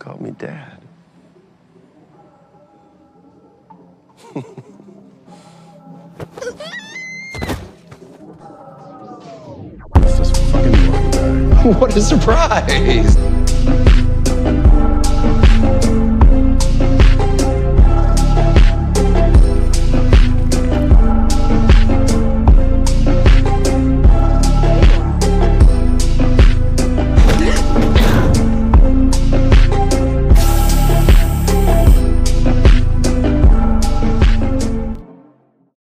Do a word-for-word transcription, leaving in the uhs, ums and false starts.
called me Dad. What's this fucking bag? What a surprise!